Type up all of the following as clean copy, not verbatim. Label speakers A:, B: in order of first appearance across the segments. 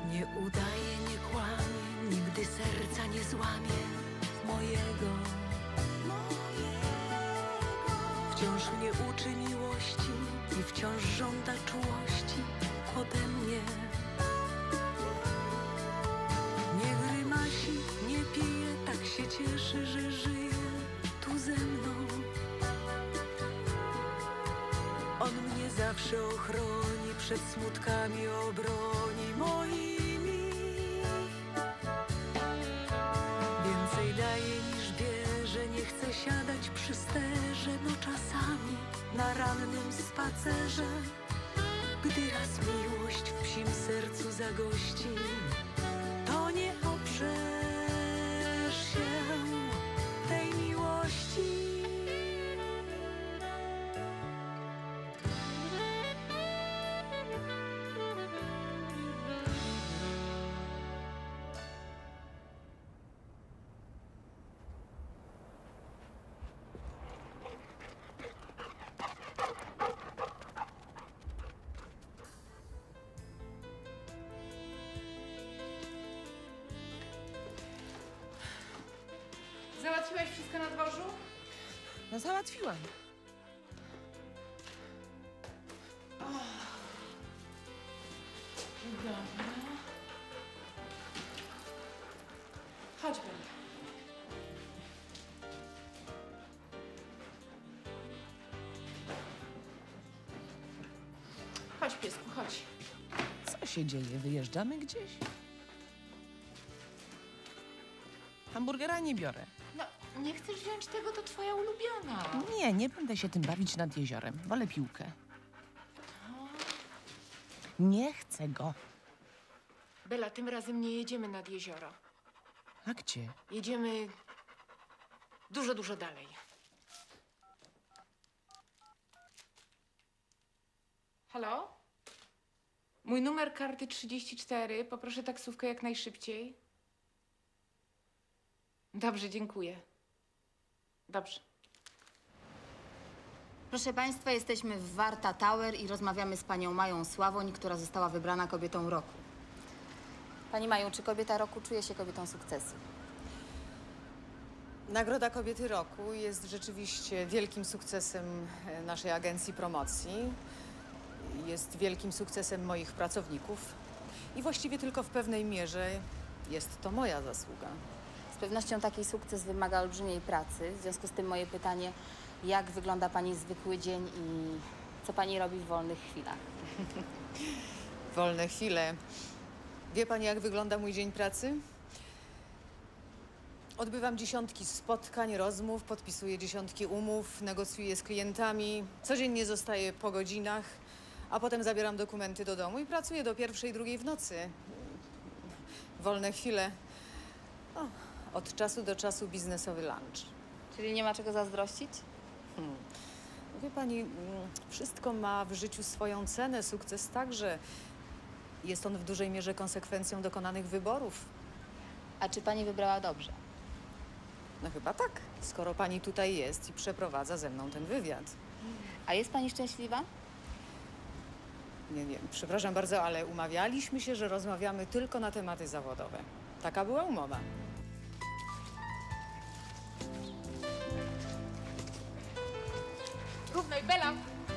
A: Nie udaję, nie kłamię, nigdy serca nie złamię mojego. Wciąż mnie uczy miłości i wciąż żąda czułości ode mnie. Nie grymasi, nie pije, tak się cieszy, że żyje tu ze mną. On mnie zawsze ochroni, przed smutkami obroni moimi. Więcej daje niż bierze, nie chcę siadać przy sterze, no czasami na rannym spacerze. Gdy raz miłość w psim sercu zagości, to nie oprzesz się tej miłości.
B: Załatwiłaś wszystko na dworzu?
C: No załatwiłam.
B: Dobra. Chodź, Bela. Chodź, piesku, chodź.
C: Co się dzieje? Wyjeżdżamy gdzieś? Hamburgera nie biorę.
B: No, nie chcesz wziąć tego, to twoja ulubiona.
C: Nie będę się tym bawić nad jeziorem. Wolę piłkę. Nie chcę go.
B: Bela, tym razem nie jedziemy nad jezioro.
C: A gdzie?
B: Jedziemy dużo, dużo dalej. Halo? Mój numer karty 34. Poproszę taksówkę jak najszybciej. Dobrze, dziękuję. Dobrze.
D: Proszę Państwa, jesteśmy w Warta Tower i rozmawiamy z panią Mają Sławoń, która została wybrana kobietą roku. Pani Maju, czy kobieta roku czuje się kobietą sukcesu?
E: Nagroda Kobiety Roku jest rzeczywiście wielkim sukcesem naszej agencji promocji. Jest wielkim sukcesem moich pracowników. I właściwie tylko w pewnej mierze jest to moja zasługa.
D: Z pewnością taki sukces wymaga olbrzymiej pracy. W związku z tym moje pytanie, jak wygląda pani zwykły dzień i co pani robi w wolnych chwilach?
E: Wolne chwile. Wie pani, jak wygląda mój dzień pracy? Odbywam dziesiątki spotkań, rozmów, podpisuję dziesiątki umów, negocjuję z klientami. Codziennie zostaję po godzinach, a potem zabieram dokumenty do domu i pracuję do 1:00, 2:00 w nocy. Wolne chwile. O, od czasu do czasu biznesowy lunch.
D: Czyli nie ma czego zazdrościć?
E: Wie pani, wszystko ma w życiu swoją cenę, sukces także. Jest on w dużej mierze konsekwencją dokonanych wyborów.
D: A czy pani wybrała dobrze?
E: No chyba tak, skoro pani tutaj jest i przeprowadza ze mną ten wywiad.
D: A jest pani szczęśliwa?
E: Nie, przepraszam bardzo, ale umawialiśmy się, że rozmawiamy tylko na tematy zawodowe. Taka była umowa.
B: Równaj, Bela!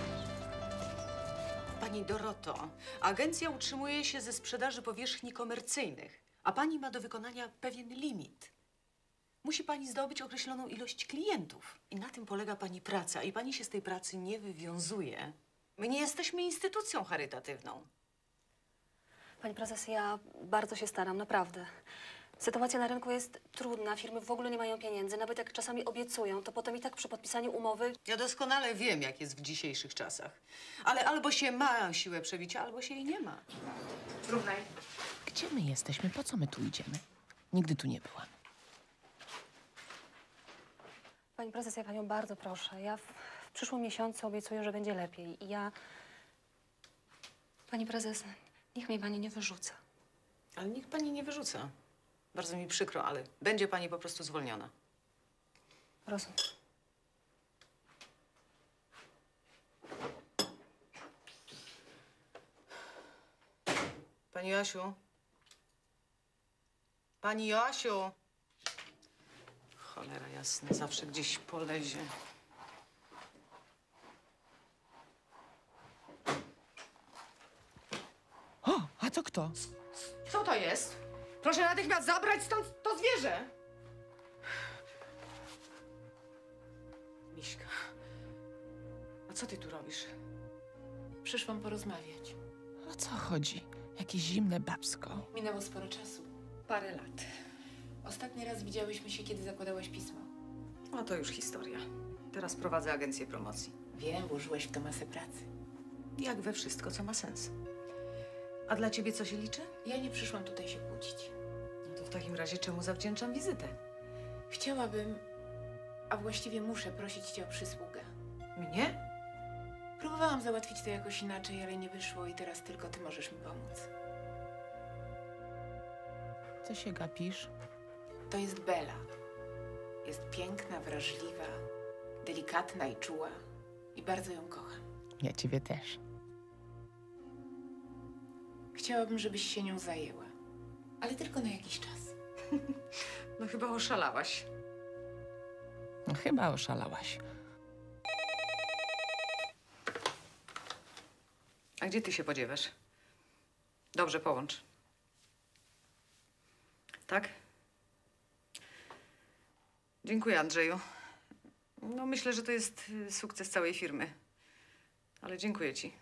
A: Pani Doroto, agencja utrzymuje się ze sprzedaży powierzchni komercyjnych, a pani ma do wykonania pewien limit. Musi pani zdobyć określoną ilość klientów i na tym polega pani praca i pani się z tej pracy nie wywiązuje. My nie jesteśmy instytucją charytatywną.
F: Pani prezes, ja bardzo się staram, naprawdę. Sytuacja na rynku jest trudna, firmy w ogóle nie mają pieniędzy. Nawet jak czasami obiecują, to potem i tak przy podpisaniu umowy...
A: Ja doskonale wiem, jak jest w dzisiejszych czasach. Ale albo się ma siłę przebicia, albo się jej nie ma.
B: Równaj.
C: Gdzie my jesteśmy? Po co my tu idziemy? Nigdy tu nie byłam.
F: Pani prezes, ja panią bardzo proszę. Ja w przyszłym miesiącu obiecuję, że będzie lepiej. I ja... Pani prezes, niech mnie pani nie wyrzuca.
A: Ale niech pani nie wyrzuca. Bardzo mi przykro, ale będzie pani po prostu zwolniona.
F: Rozumiem.
A: Pani Jasiu, Pani Joasiu! Cholera jasna, zawsze gdzieś polezie.
C: O, a to kto?
E: Co to jest? Proszę natychmiast zabrać stąd to zwierzę!
A: Miśka, a co ty tu robisz?
B: Przyszłam porozmawiać.
C: O co chodzi? Jakieś zimne babsko.
B: Minęło sporo czasu.
A: Parę lat.
B: Ostatni raz widziałyśmy się, kiedy zakładałaś pismo.
A: No to już historia. Teraz prowadzę agencję promocji.
B: Wiem, włożyłeś w to masę pracy.
A: Jak we wszystko, co ma sens. A dla ciebie co się liczy?
B: Ja nie przyszłam tutaj się kłócić.
A: No to w takim razie czemu zawdzięczam wizytę?
B: Chciałabym, a właściwie muszę prosić cię o przysługę.
A: Mnie?
B: Próbowałam załatwić to jakoś inaczej, ale nie wyszło i teraz tylko ty możesz mi pomóc.
C: Co się gapisz?
B: To jest Bela. Jest piękna, wrażliwa, delikatna i czuła. I bardzo ją kocham.
C: Ja ciebie też.
B: Chciałabym, żebyś się nią zajęła. Ale tylko na jakiś czas.
A: No chyba oszalałaś.
C: No, chyba oszalałaś.
A: A gdzie ty się podziewasz? Dobrze, połącz. Tak? Dziękuję, Andrzeju. No myślę, że to jest sukces całej firmy. Ale dziękuję ci.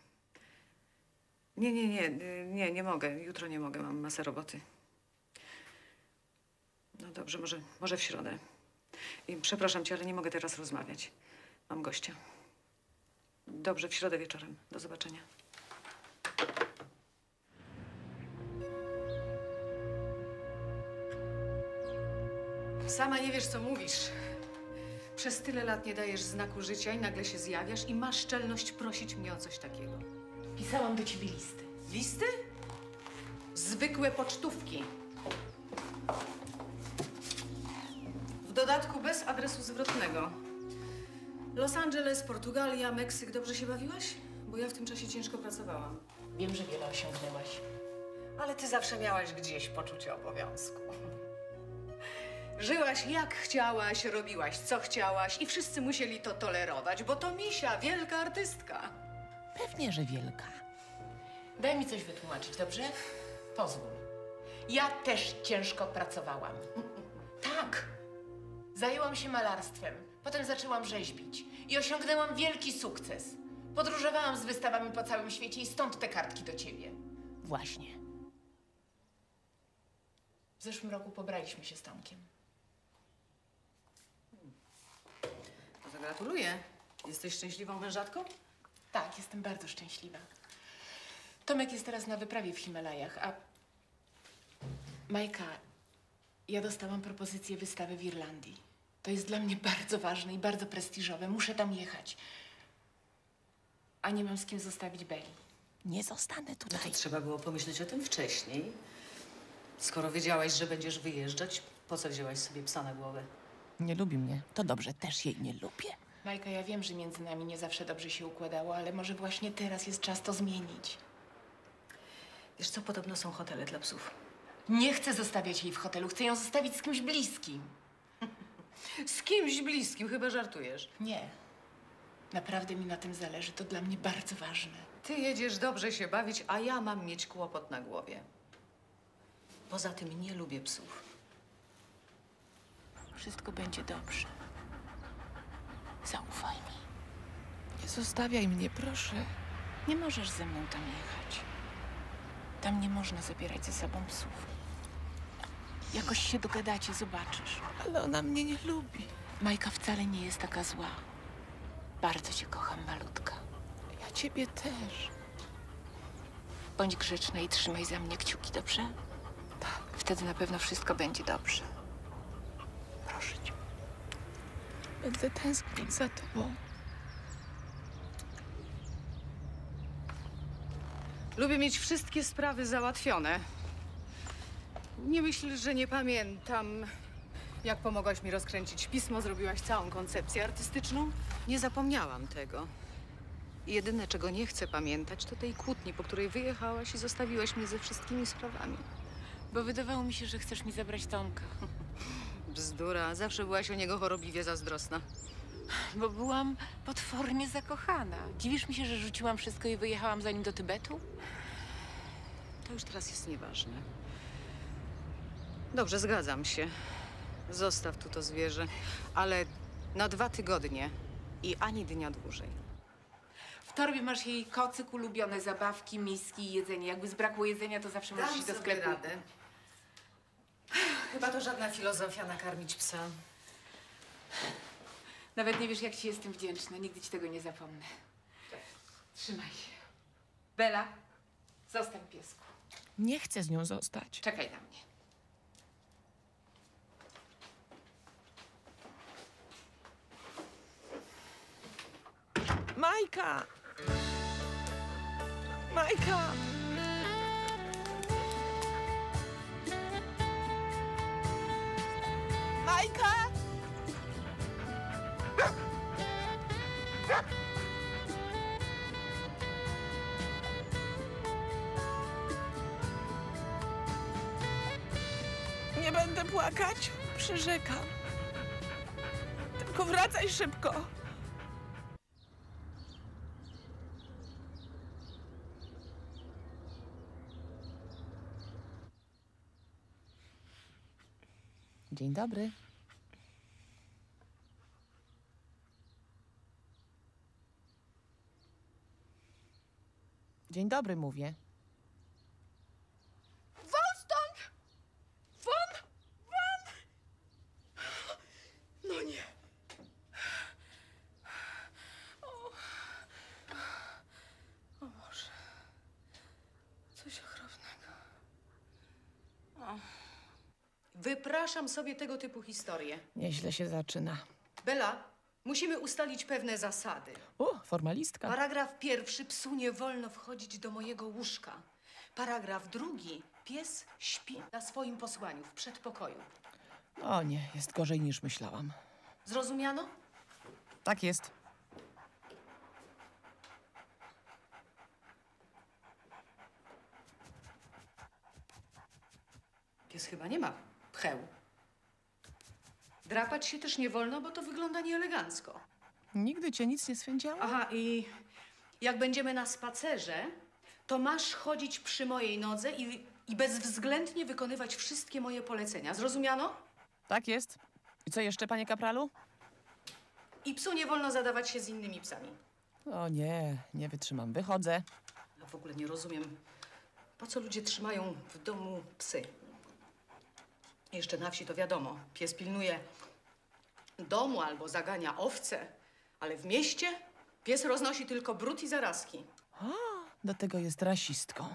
A: Nie mogę. Jutro nie mogę, mam masę roboty. No dobrze, może w środę. I przepraszam cię, ale nie mogę teraz rozmawiać. Mam gościa. Dobrze, w środę wieczorem. Do zobaczenia. Sama nie wiesz, co mówisz. Przez tyle lat nie dajesz znaku życia i nagle się zjawiasz i masz szczelność prosić mnie o coś takiego.
B: Pisałam do ciebie listy.
A: Listy? Zwykłe pocztówki. W dodatku bez adresu zwrotnego. Los Angeles, Portugalia, Meksyk. Dobrze się bawiłaś? Bo ja w tym czasie ciężko pracowałam.
B: Wiem, że wiele osiągnęłaś.
A: Ale ty zawsze miałaś gdzieś poczucie obowiązku. Żyłaś jak chciałaś, robiłaś co chciałaś i wszyscy musieli to tolerować, bo to Misia, wielka artystka.
C: Pewnie, że wielka.
B: Daj mi coś wytłumaczyć, dobrze? Pozwól. Ja też ciężko pracowałam. Tak. Zajęłam się malarstwem. Potem zaczęłam rzeźbić. I osiągnęłam wielki sukces. Podróżowałam z wystawami po całym świecie i stąd te kartki do ciebie.
C: Właśnie.
B: W zeszłym roku pobraliśmy się z Tomkiem.
A: No to gratuluję. Jesteś szczęśliwą mężatką?
B: Tak, jestem bardzo szczęśliwa. Tomek jest teraz na wyprawie w Himalajach, a... Majka, ja dostałam propozycję wystawy w Irlandii. To jest dla mnie bardzo ważne i bardzo prestiżowe. Muszę tam jechać. A nie mam z kim zostawić Beli.
C: Nie zostanę
A: No
C: tutaj.
A: to trzeba było pomyśleć o tym wcześniej. Skoro wiedziałaś, że będziesz wyjeżdżać, po co wzięłaś sobie psa na głowę?
C: Nie lubi mnie. To dobrze, też jej nie lubię.
B: Majka, ja wiem, że między nami nie zawsze dobrze się układało, ale może właśnie teraz jest czas to zmienić.
A: Wiesz co, podobno są hotele dla psów.
B: Nie chcę zostawiać jej w hotelu, chcę ją zostawić z kimś bliskim.
A: Z kimś bliskim, chyba żartujesz.
B: Nie. Naprawdę mi na tym zależy, to dla mnie bardzo ważne.
A: Ty jedziesz dobrze się bawić, a ja mam mieć kłopot na głowie. Poza tym nie lubię psów.
B: Wszystko będzie dobrze. Zaufaj mi.
C: Nie zostawiaj mnie, proszę.
B: Nie możesz ze mną tam jechać. Tam nie można zabierać ze sobą psów. Jakoś się dogadacie, zobaczysz.
C: Ale ona mnie nie lubi.
B: Majka wcale nie jest taka zła. Bardzo cię kocham, malutka.
C: Ja ciebie też.
B: Bądź grzeczna i trzymaj za mnie kciuki, dobrze? Tak. Wtedy na pewno wszystko będzie dobrze. Proszę cię.
C: Będę tęsknić za tobą.
A: Lubię mieć wszystkie sprawy załatwione. Nie myśl, że nie pamiętam, jak pomogłaś mi rozkręcić pismo, zrobiłaś całą koncepcję artystyczną. Nie zapomniałam tego. Jedyne, czego nie chcę pamiętać, to tej kłótni, po której wyjechałaś i zostawiłaś mnie ze wszystkimi sprawami.
B: Bo wydawało mi się, że chcesz mi zabrać Tomka.
E: Bzdura, zawsze byłaś o niego chorobliwie zazdrosna.
B: Bo byłam potwornie zakochana. Dziwisz mi się, że rzuciłam wszystko i wyjechałam za nim do Tybetu?
E: To już teraz jest nieważne. Dobrze, zgadzam się. Zostaw tu to zwierzę, ale na 2 tygodnie i ani dnia dłużej.
B: W torbie masz jej kocyk, ulubione zabawki, miski i jedzenie. Jakby zbrakło jedzenia, to zawsze możesz iść do sklepu.
E: Chyba to żadna filozofia nakarmić psa.
B: Nawet nie wiesz, jak ci jestem wdzięczna. Nigdy ci tego nie zapomnę. Trzymaj się. Bela, zostań, piesku.
C: Nie chcę z nią zostać.
B: Czekaj na mnie.
C: Majka! Majka! Majka! Nie będę płakać, przyrzekam. Tylko wracaj szybko. Dzień dobry. Dzień dobry, mówię.
B: Won stąd! Won! Won! No nie.
E: O Boże. Coś okropnego. Wypraszam sobie tego typu historie.
C: Nieźle się zaczyna.
E: Bela, musimy ustalić pewne zasady.
C: Formalistka.
E: Paragraf 1. Psu nie wolno wchodzić do mojego łóżka. Paragraf 2. Pies śpi na swoim posłaniu w przedpokoju.
C: O nie, jest gorzej niż myślałam.
E: Zrozumiano?
C: Tak jest.
E: Pies chyba nie ma pcheł. Drapać się też nie wolno, bo to wygląda nieelegancko.
C: Nigdy cię nic nie swędziało?
E: Aha, i jak będziemy na spacerze, to masz chodzić przy mojej nodze i bezwzględnie wykonywać wszystkie moje polecenia. Zrozumiano?
C: Tak jest. I co jeszcze, panie kapralu?
E: I psu nie wolno zadawać się z innymi psami.
C: O nie, nie wytrzymam. Wychodzę.
E: Ja w ogóle nie rozumiem, po co ludzie trzymają w domu psy. Jeszcze na wsi to wiadomo, pies pilnuje domu albo zagania owce, ale w mieście pies roznosi tylko brud i zarazki.
C: Do tego jest rasistką.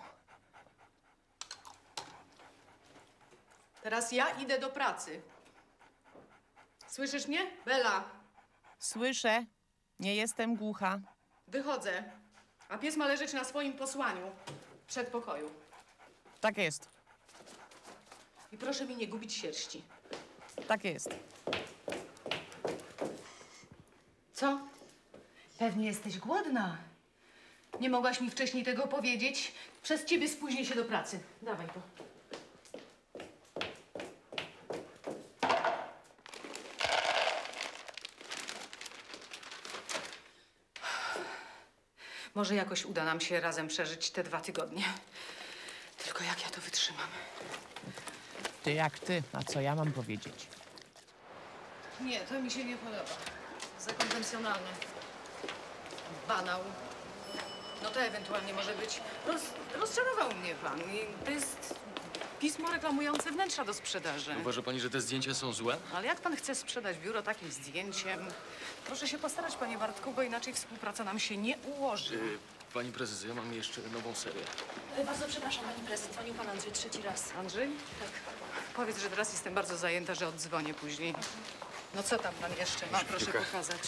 E: Teraz ja idę do pracy. Słyszysz mnie? Bela,
C: Słyszę. Nie jestem głucha.
E: wychodzę, a pies ma leżeć na swoim posłaniu w przedpokoju.
C: Tak jest.
E: I proszę mi nie gubić sierści.
C: Tak jest.
E: Co? Pewnie jesteś głodna. Nie mogłaś mi wcześniej tego powiedzieć. Przez ciebie spóźnię się do pracy. Dawaj to. Może jakoś uda nam się razem przeżyć te 2 tygodnie. Tylko jak ja to wytrzymam?
C: Ty jak ty, a co ja mam powiedzieć?
E: Nie, to mi się nie podoba. Za konwencjonalne. Banał. No to ewentualnie może być. Rozczarował mnie pan. I to jest pismo reklamujące wnętrza do sprzedaży.
G: Uważa pani, że te zdjęcia są złe?
E: Ale jak pan chce sprzedać biuro takim zdjęciem? Proszę się postarać, panie Bartku, bo inaczej współpraca nam się nie ułoży.
G: Pani prezes, ja mam jeszcze nową serię.
F: Bardzo przepraszam, pani prezes. Dzwonił pan Andrzej 3. raz.
E: Andrzej?
F: Tak.
E: Powiedz, że teraz jestem bardzo zajęta, że oddzwonię później. No co tam pan jeszcze ma? Proszę
G: Szpilka.
E: pokazać.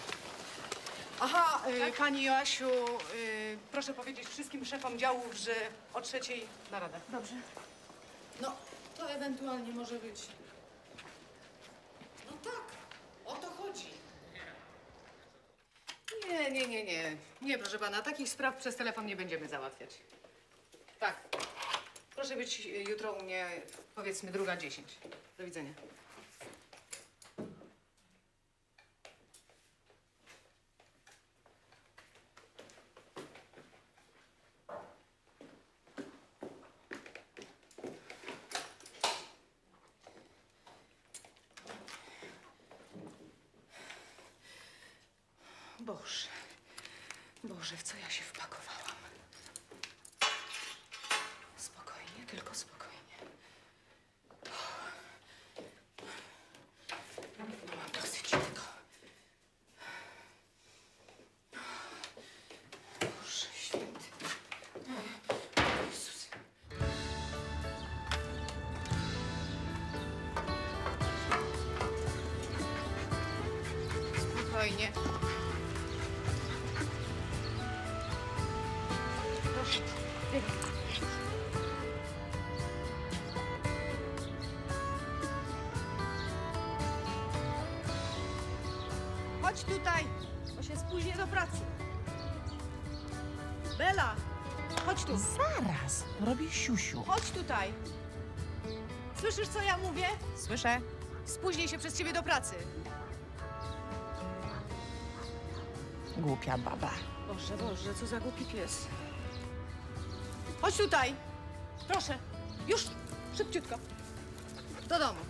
E: Aha, pani Joasiu, proszę powiedzieć wszystkim szefom działów, że o 3:00 narada.
F: Dobrze.
E: No, to ewentualnie może być. No tak, o to chodzi. Nie, proszę pana, takich spraw przez telefon nie będziemy załatwiać. Tak. Proszę Proszę być jutro u mnie, powiedzmy 2:10. Do widzenia. Boże, Boże, w co ja się wpakowałam? Spokojnie, tylko spokojnie. Mam dosyć tego. Boże święty. Jezus. Spokojnie. Proszę, biegaj. Chodź tutaj, bo się spóźnię do pracy. Bela, chodź tu.
C: Zaraz, robi siusiu.
E: Chodź tutaj. Słyszysz, co ja mówię?
C: Słyszę?
E: Spóźnię się przez ciebie do pracy.
C: Głupia baba.
E: Boże, Boże, co za głupi pies. Chodź tutaj. Proszę. Już. Szybciutko. Do domu.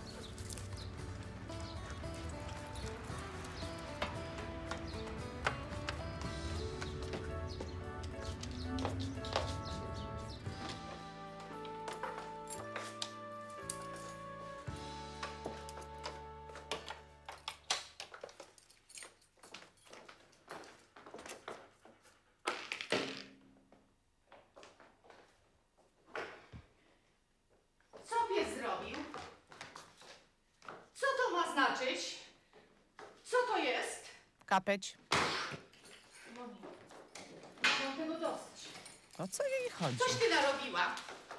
E: Co pies zrobił? Co to ma znaczyć? Co to jest?
C: Kapeć.
E: Mam tego dosyć.
C: O co jej chodzi?
E: Coś ty narobiła.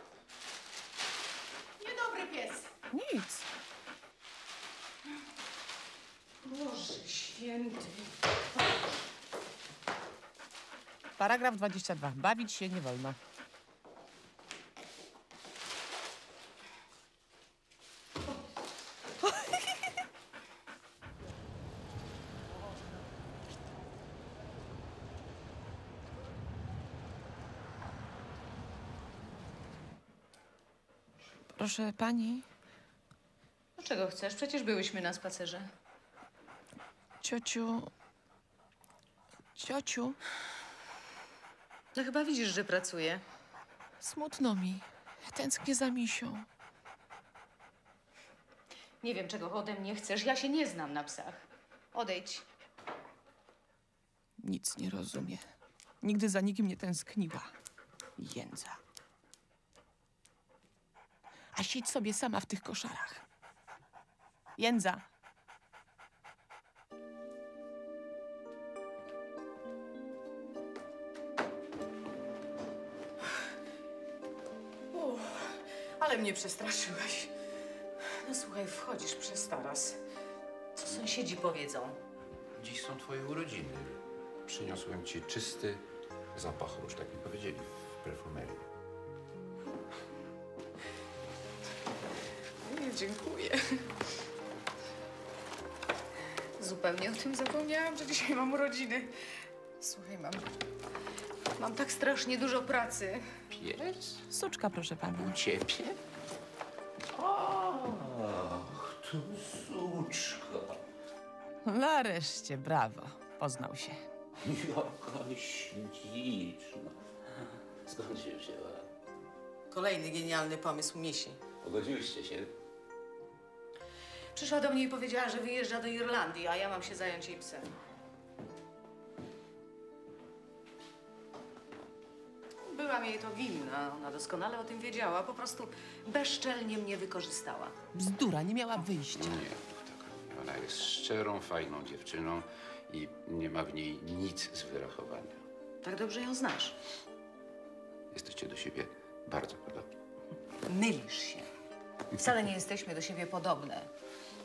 E: Niedobry pies.
C: Nic.
E: Boże święty.
C: Paragraf 22. Bawić się nie wolno. Proszę pani,
E: Czego chcesz? Przecież byłyśmy na spacerze.
C: ciociu... Ciociu,
E: No chyba widzisz, że pracuję.
C: smutno mi. Tęsknię za misią.
E: Nie wiem, czego ode mnie chcesz. Ja się nie znam na psach. Odejdź.
C: Nic nie rozumie. Nigdy za nikim nie tęskniła. Jędza. A siedź sobie sama w tych koszarach. Jędza.
E: Ale mnie przestraszyłeś. No słuchaj, wchodzisz przez taras. Co sąsiedzi powiedzą?
H: Dziś są twoje urodziny. Przyniosłem ci czysty zapach róż, tak mi powiedzieli w perfumerii.
E: Nie, dziękuję. Zupełnie o tym zapomniałam, że dzisiaj mam urodziny. Słuchaj, mam tak strasznie dużo pracy.
H: Pies?
C: Suczka, proszę pana.
H: U ciebie? Och, tu suczka.
C: Nareszcie, brawo. Poznał się.
I: Jaka śliczna. Skąd się wzięła?
E: Kolejny genialny pomysł Misi.
I: Pogodziłyście się?
E: Przyszła do mnie i powiedziała, że wyjeżdża do Irlandii, a ja mam się zająć jej psem. Byłam jej to winna, ona doskonale o tym wiedziała, po prostu bezczelnie mnie wykorzystała.
C: Bzdura, nie miała wyjścia.
H: Nie, taka. Ona jest szczerą, fajną dziewczyną i nie ma w niej nic z wyrachowania.
E: Tak dobrze ją znasz.
H: Jesteście do siebie bardzo podobni.
E: Mylisz się. Wcale nie jesteśmy do siebie podobne.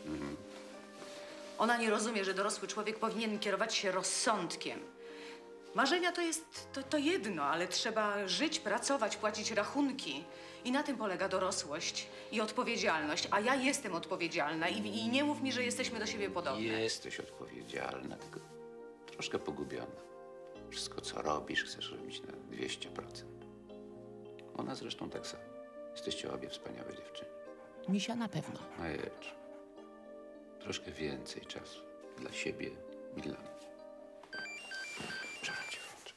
E: Ona nie rozumie, że dorosły człowiek powinien kierować się rozsądkiem. Marzenia to jedno, ale trzeba żyć, pracować, płacić rachunki. I na tym polega dorosłość i odpowiedzialność. A ja jestem odpowiedzialna i nie mów mi, że jesteśmy do siebie podobne.
H: Jesteś odpowiedzialna, tylko troszkę pogubiona. Wszystko, co robisz, chcesz robić na 200%. Ona zresztą tak samo. Jesteście obie wspaniałe dziewczyny.
C: Misia na pewno.
H: A jedź. Troszkę więcej czasu dla siebie i dla mnie. Czekaj, włączę.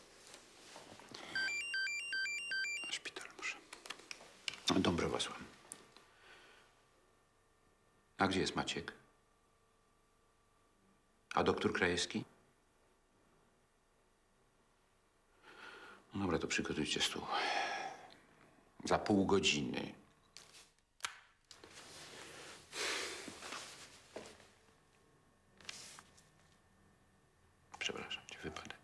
H: Na szpital muszę. Dąbrowa Słucham. A gdzie jest Maciek? A doktor Krajewski? No dobra, to przygotujcie stół. Za pół godziny. Przepraszam cię, wypadek.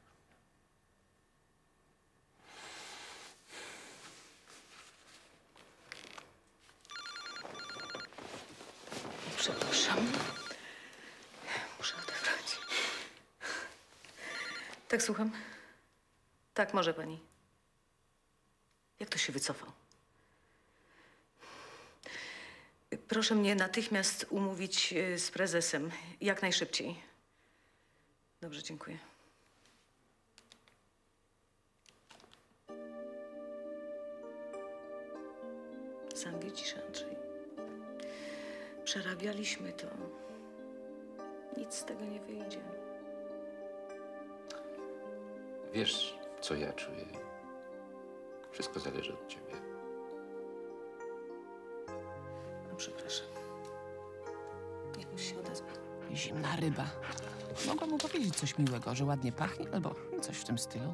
E: Przepraszam. Muszę odebrać. Tak, słucham? Tak, może pani. Jak to się wycofał? Proszę mnie natychmiast umówić z prezesem. Jak najszybciej. Dobrze, dziękuję. Sam widzisz, Andrzej. Przerabialiśmy to. Nic z tego nie wyjdzie.
H: Wiesz, co ja czuję. Wszystko zależy od ciebie.
E: No, przepraszam. Jakoś się odezwał.
C: Zimna ryba. Mogłam mu powiedzieć coś miłego, że ładnie pachnie, albo coś w tym stylu.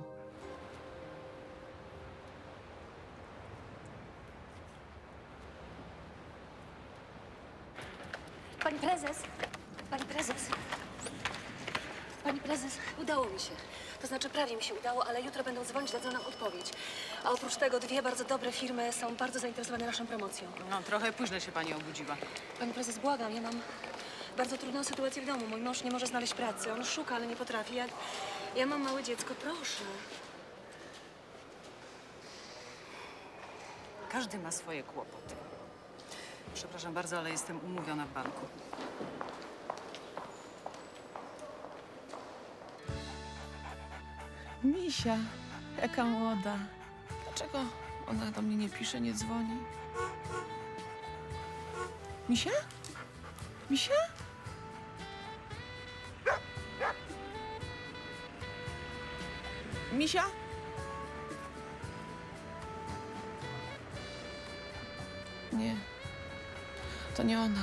F: Pani prezes! Pani prezes! Pani prezes, udało mi się. To znaczy prawie mi się udało, ale jutro będą dzwonić, dadzą nam odpowiedź. A oprócz tego dwie bardzo dobre firmy są bardzo zainteresowane naszą promocją.
E: No, trochę późno się pani obudziła.
F: Pani prezes, błagam, ja mam bardzo trudną sytuację w domu. Mój mąż nie może znaleźć pracy. On szuka, ale nie potrafi. Ja mam małe dziecko, proszę.
E: Każdy ma swoje kłopoty. Przepraszam bardzo, ale jestem umówiona w banku.
C: Misia, jaka młoda. Dlaczego ona do mnie nie pisze, nie dzwoni? Misia? Misia? Misia? Nie, to nie ona.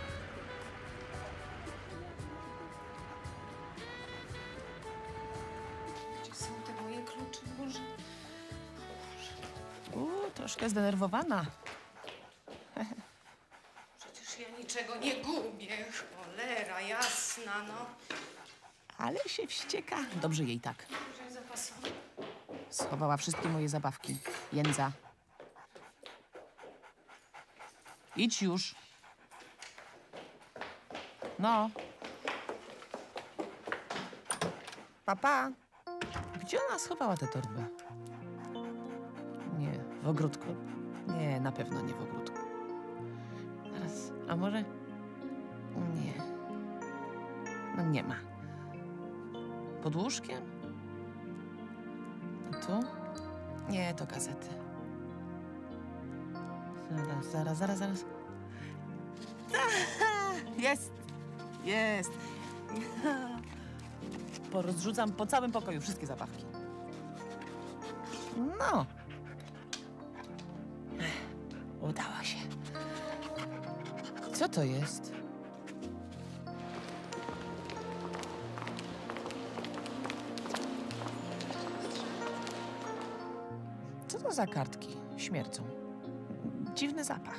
E: Gdzie są te moje klucze, Boże?
C: Troszkę zdenerwowana.
E: Przecież ja niczego nie gubię. Cholera jasna, no.
C: Ale się wścieka. Dobrze jej tak.
E: Dużej zapasowy.
C: Schowała wszystkie moje zabawki. Jędza. Idź już. No. Papa. Gdzie ona schowała tę torbę? Nie, w ogródku. Nie, na pewno nie w ogródku. Zaraz, a może... Nie. No nie ma. Pod łóżkiem? A tu? Nie, to gazety. Zaraz. Jest! Jest! Porozrzucam po całym pokoju wszystkie zabawki. No. Udało się. Co to jest? Co to za kartki? Śmierdzą. Dziwny zapach.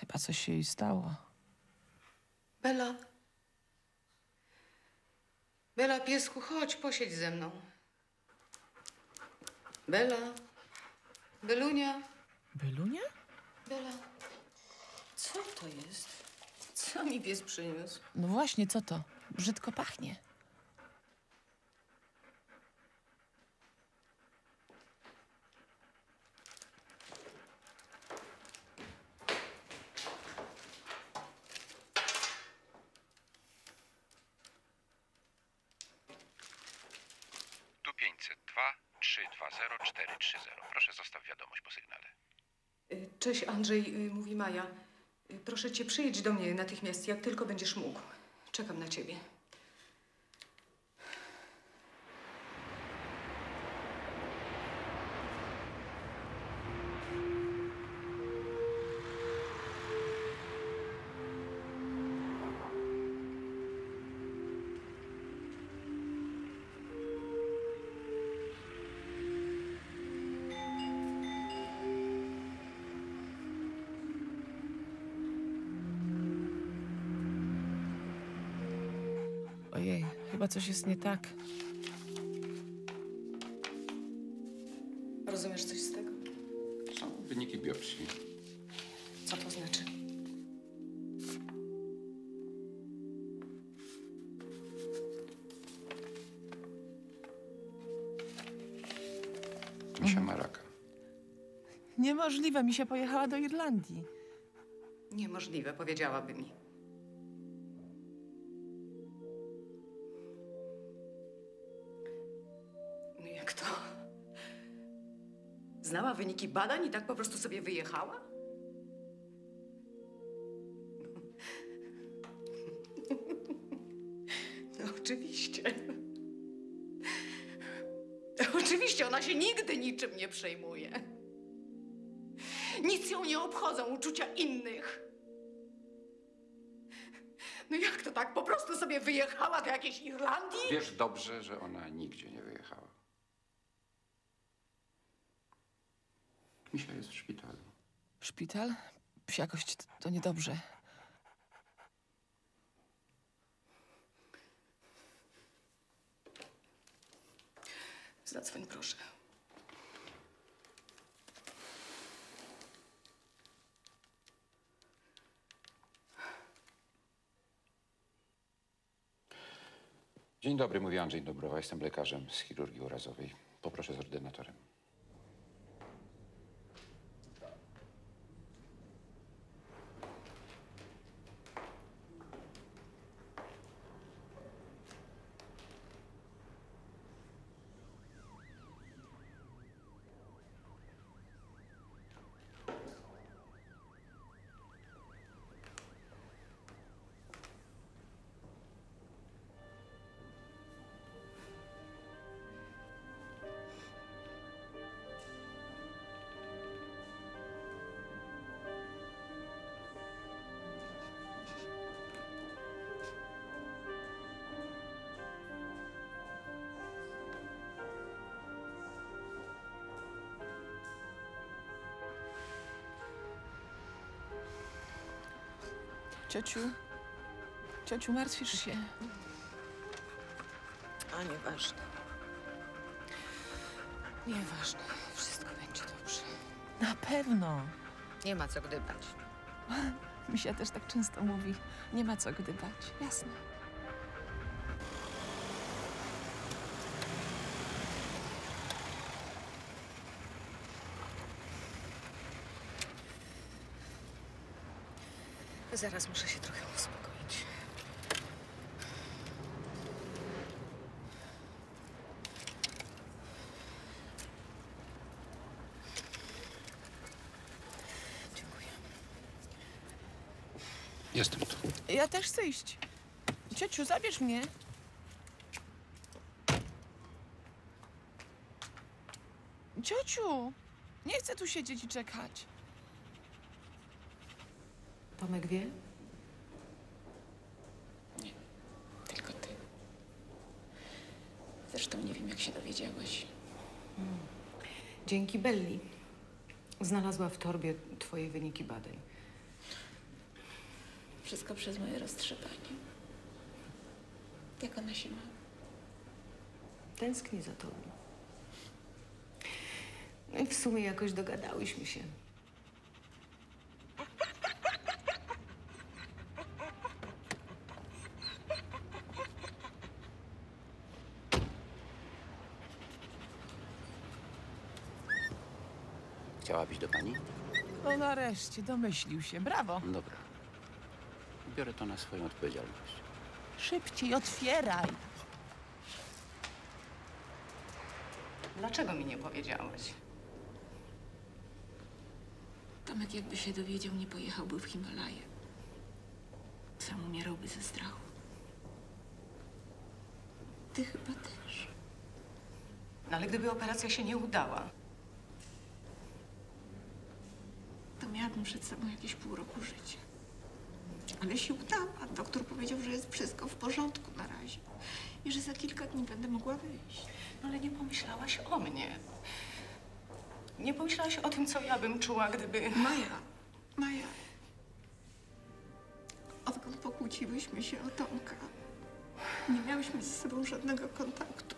C: Chyba coś się jej stało.
A: Bela. Bela, piesku, chodź, posiedź ze mną. Bela. Belunia.
C: Belunia?
A: Bela. Co to jest? Co mi pies przyniósł?
C: No właśnie, co to? Brzydko pachnie.
H: Tu 502 320 430. Proszę zostaw wiadomość po sygnale.
A: Cześć, Andrzej, mówi Maja. Proszę cię, przyjedź do mnie natychmiast, jak tylko będziesz mógł. Czekam na ciebie.
C: Ojej, chyba coś jest nie tak.
A: Rozumiesz coś z tego?
H: Są wyniki biopsji.
A: Co to znaczy?
H: Misia ma raka.
C: Niemożliwe, Misia pojechała do Irlandii.
A: Niemożliwe, powiedziałaby mi. No jak to? Znała wyniki badań i tak po prostu sobie wyjechała? No oczywiście. Oczywiście, ona się nigdy niczym nie przejmuje. Nic ją nie obchodzą uczucia innych. No jak to tak? Po prostu sobie wyjechała do jakiejś Irlandii?
H: Wiesz dobrze, że ona nigdzie nie wyjechała. Misia jest w szpitalu.
C: Szpital? Psiakość to niedobrze.
A: Zadzwoń, proszę.
H: Dzień dobry, mówi Andrzej Dobrowa. Jestem lekarzem z chirurgii urazowej. Poproszę z ordynatorem.
C: Ciociu, martwisz się?
A: A nieważne. Nieważne. Wszystko będzie dobrze.
C: Na pewno.
A: Nie ma co gdybać.
C: Misia też tak często mówi. Nie ma co gdybać. Jasne.
A: Zaraz muszę się trochę uspokoić. Dziękuję.
H: Jestem tu.
C: Ja też chcę iść. Ciociu, zabierz mnie. Ciociu, nie chcę tu siedzieć i czekać.
A: Tomek wie?
B: Nie, tylko ty. Zresztą nie wiem, jak się dowiedziałeś.
A: Dzięki Belli. Znalazła w torbie twoje wyniki badań.
B: Wszystko przez moje roztrzepanie. Jak ona się ma?
A: Tęsknię za tobą. No i w sumie jakoś dogadałyśmy się.
H: Chciałabyś do pani?
C: No nareszcie, domyślił się. Brawo.
H: Dobra. Biorę to na swoją odpowiedzialność.
C: Szybciej otwieraj.
A: Dlaczego mi nie powiedziałeś?
B: Tomek jakby się dowiedział, nie pojechałby w Himalaje. Sam umierałby ze strachu. Ty chyba też.
A: No ale gdyby operacja się nie udała,
B: To miałabym przed sobą jakieś pół roku życia. Ale się udała. Doktor powiedział, że jest wszystko w porządku na razie. I że za kilka dni będę mogła wyjść.
A: no ale nie pomyślałaś o mnie. Nie pomyślałaś o tym, co ja bym czuła, gdyby...
B: Maja. Odkąd pokłóciłyśmy się o Tomka, nie miałyśmy ze sobą żadnego kontaktu.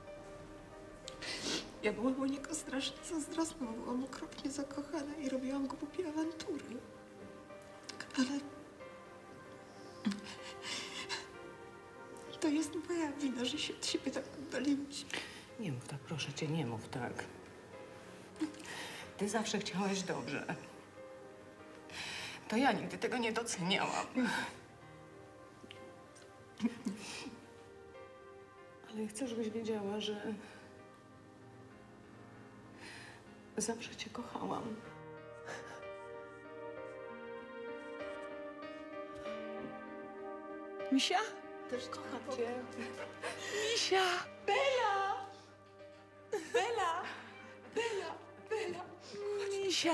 B: Ja byłam o niego strasznie zazdrosna, bo byłam okropnie zakochana i robiłam głupie awantury. Ale... to jest moja wina, że się od siebie tak oddaliłyśmy.
A: Nie mów tak, proszę cię, nie mów tak. Ty zawsze chciałaś dobrze. To ja nigdy tego nie doceniałam. Ale chcę, żebyś wiedziała, że zawsze cię kochałam.
C: Misia?
A: Też kocham cię.
C: Misia! Misia!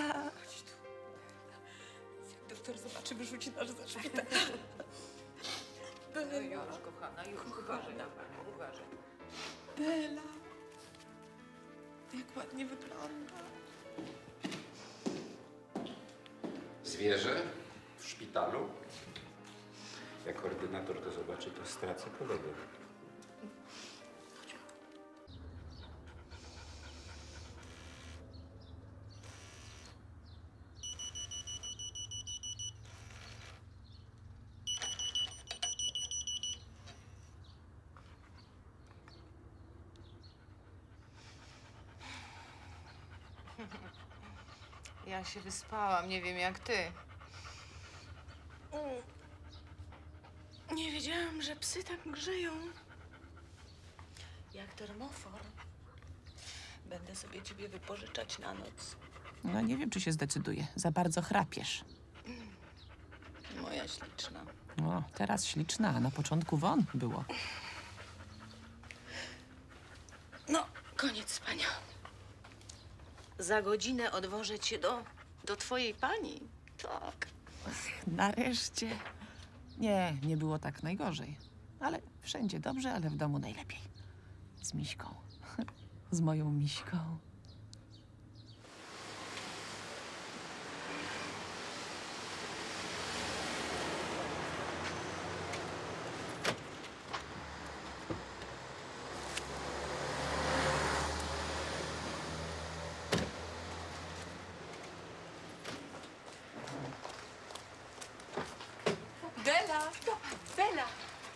B: Jak doktor zobaczy, wyrzuci nas ze szpitala.
A: Już, kochana, już. Uważaj na panią, uważaj.
B: Bela. Jak ładnie wygląda.
H: Zwierzę w szpitalu. Jak ordynator to zobaczy, to stracę kolegę.
E: Ja się wyspałam, nie wiem jak ty.
A: Nie wiedziałam, że psy tak grzeją. Jak termofor. Będę sobie ciebie wypożyczać na noc.
C: No nie wiem, czy się zdecyduje. Za bardzo chrapiesz.
A: Moja śliczna.
C: No, teraz śliczna, a na początku won było.
A: No, koniec spania. Za godzinę odwożę cię do twojej pani. Tak.
C: Nareszcie. Nie było tak najgorzej. Ale wszędzie dobrze, ale w domu najlepiej. Z Miśką. Z moją Miśką.
B: Bela! Bela!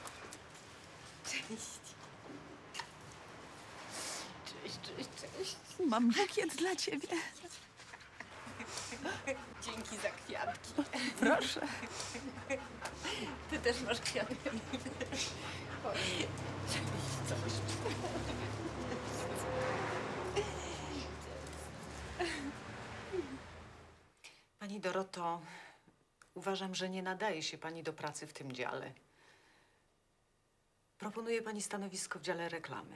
B: Cześć.
C: Mam bukiet dla ciebie.
B: Dzięki za kwiatki.
C: Proszę.
B: Ty też masz kwiatki.
A: Pani Doroto, uważam, że nie nadaje się pani do pracy w tym dziale. Proponuję pani stanowisko w dziale reklamy.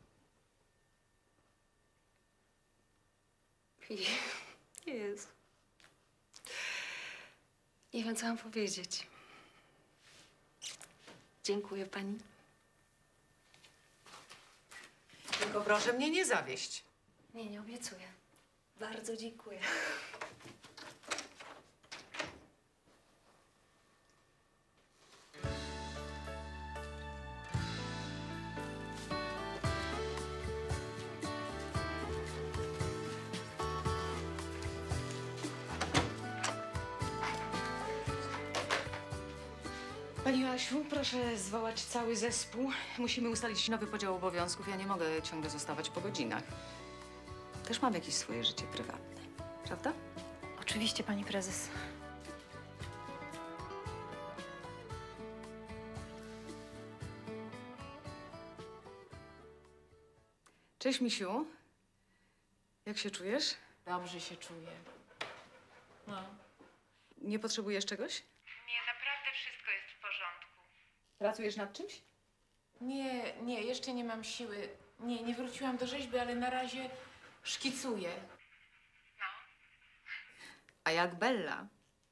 F: Jezu. Nie wiem, co mam powiedzieć. Dziękuję pani.
A: Tylko proszę mnie nie zawieść.
F: Nie obiecuję. Bardzo dziękuję.
E: Pani Asiu, proszę zwołać cały zespół. Musimy ustalić nowy podział obowiązków. Ja nie mogę ciągle zostawać po godzinach. Też mam jakieś swoje życie prywatne, prawda?
F: Oczywiście, pani prezes.
E: Cześć, misiu. Jak się czujesz?
B: Dobrze się czuję. No.
E: Nie potrzebujesz czegoś?
B: Nie, naprawdę wszystko jest w porządku.
E: Pracujesz nad czymś?
B: Nie, jeszcze nie mam siły. Nie wróciłam do rzeźby, ale na razie szkicuję.
E: A jak Bella?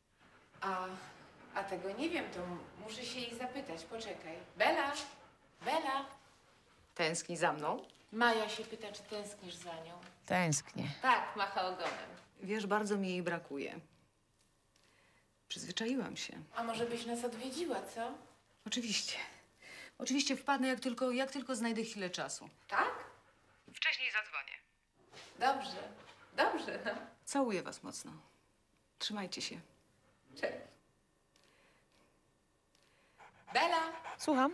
B: A tego nie wiem, to muszę się jej zapytać. Poczekaj. Bela! Bela!
E: Tęskni za mną?
B: Maja się pyta, czy tęsknisz za nią.
C: Tęsknię.
B: Tak, macha ogonem.
E: Wiesz, bardzo mi jej brakuje. Przyzwyczaiłam się.
B: A może byś nas odwiedziła, co?
E: Oczywiście. Oczywiście wpadnę, jak tylko znajdę chwilę czasu.
B: Tak?
E: Wcześniej zadzwonię.
B: Dobrze, no.
E: Całuję was mocno. Trzymajcie się.
B: Cześć. Bela!
C: Słucham?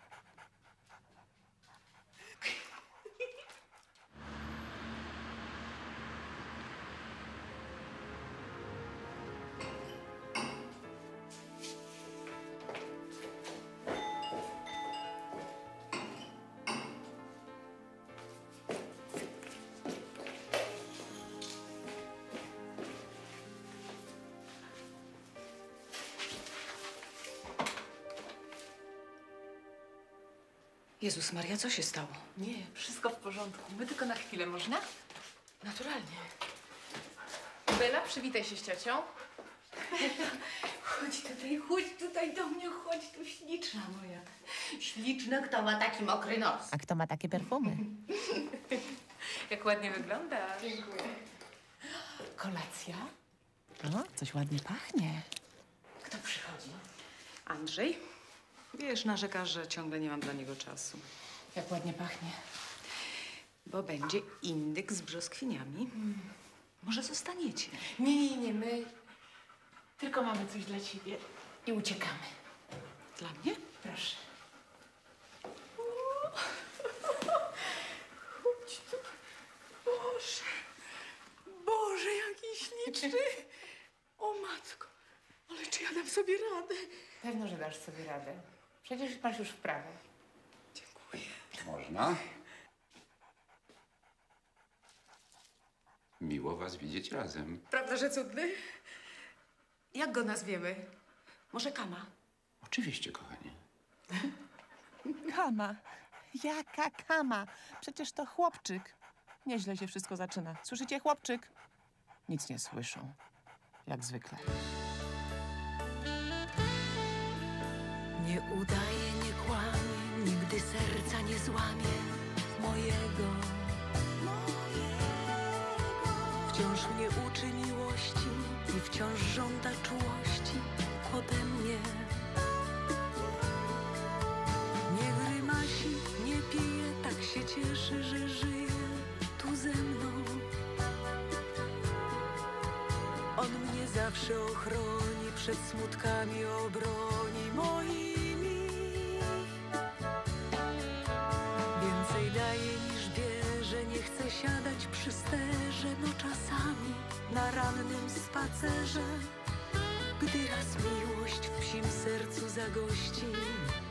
E: Jezus Maria, co się stało?
B: Nie, wszystko w porządku. My tylko na chwilę, można? Naturalnie. Bela, przywitaj się z ciocią.
A: Chodź tutaj do mnie, chodź tu, śliczna moja. Śliczna, kto ma taki mokry nos.
C: A kto ma takie perfumy?
B: Jak ładnie wyglądasz. Dziękuję. Kolacja?
C: O, coś ładnie pachnie.
B: Kto przychodzi?
E: Andrzej? Wiesz, narzeka, że ciągle nie mam dla niego czasu.
B: Jak ładnie pachnie.
E: Bo będzie indyk z brzoskwiniami. Może zostaniecie?
B: Nie, my tylko mamy coś dla ciebie i uciekamy.
E: Dla mnie?
B: Proszę.
A: Chodź tu. Boże, jaki śliczny. O matko, ale czy ja dam sobie radę?
B: Pewno, że dasz sobie radę. Przecież masz już wprawę.
A: Dziękuję.
H: Można? Miło was widzieć razem.
E: Prawda, że cudny? Jak go nazwiemy? Może Kama?
H: Oczywiście, kochanie.
C: Kama. Jaka kama? Przecież to chłopczyk. Nieźle się wszystko zaczyna. Słyszycie, chłopczyk? Nic nie słyszą. Jak zwykle.
J: Nie udaję, nie kłamie, nigdy serca nie złamie mojego. Wciąż mnie uczy miłości i wciąż żąda czułości ode mnie. Nie grymasi, nie pije, tak się cieszy, że żyje tu ze mną. On mnie zawsze ochroni, przed smutkami obroni moimi. Więcej daje niż bierze, nie chcę siadać przy sterze, no czasami na rannym spacerze. Gdy raz miłość w psim sercu zagości,